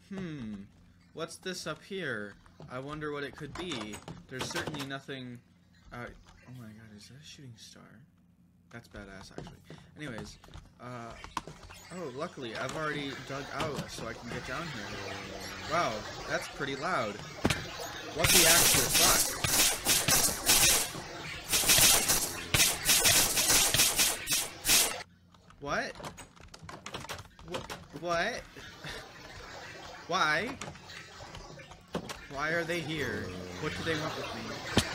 What's this up here? I wonder what it could be. There's certainly nothing... oh my god, is that a shooting star? That's badass, actually. Anyways, oh, luckily, I've already dug out so I can get down here. Wow, that's pretty loud. What the actual fuck? What? What? Why? Why are they here? What do they want with me?